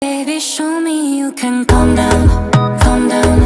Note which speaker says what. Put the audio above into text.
Speaker 1: Baby, show me you can calm down, calm down.